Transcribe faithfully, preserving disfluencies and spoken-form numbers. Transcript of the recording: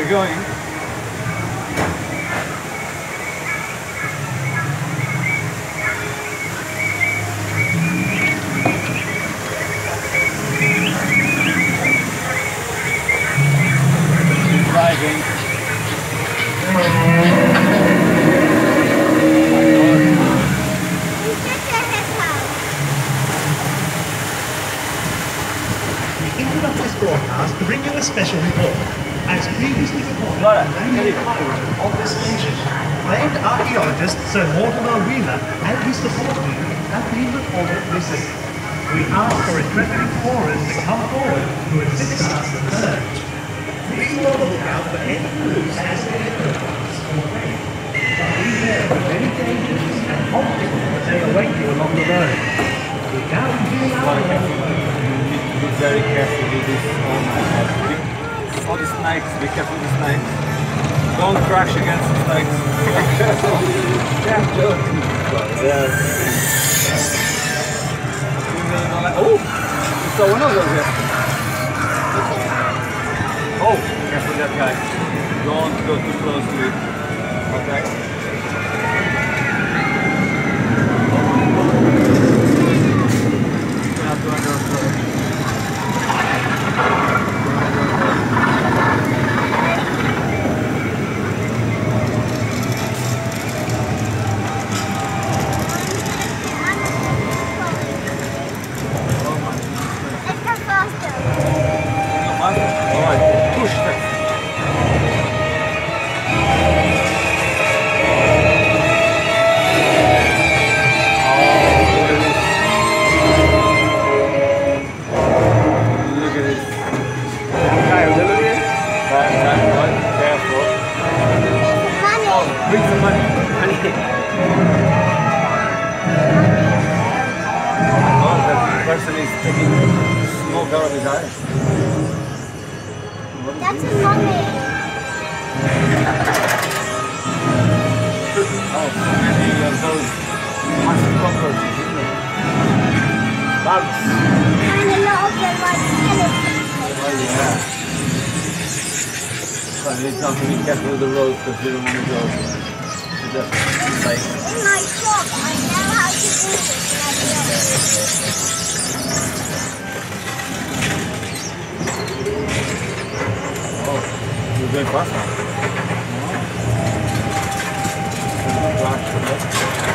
we're going. Driving. We interrupt this broadcast to bring you a special report. As previously reported, the landing pilot of this station, famed archaeologist Sir Mortimer Wheeler and his support team have been reported missing. We ask for intrepid explorers to come forward to assist us in the search. Please be on the lookout for any clues as to their purpose or fate. But beware of many dangers and obstacles that may await you along the road. We guarantee our You need to be very careful with this. Oh my god. All the snakes, be careful with the snakes. Don't crash against the snakes. Yeah, joking. Yeah. Oh! You saw one of those here. Oh! Careful that guy. Don't go too close to it. Okay? Not to under That's a mummy. Oh, so many of those massive cockroaches, isn't there? Bugs. And a lot of them are skeletons. Oh yeah. So you need to be careful with the road because you don't want to go to the lake. In my shop, I know how to do this. Oh, you're going fast now.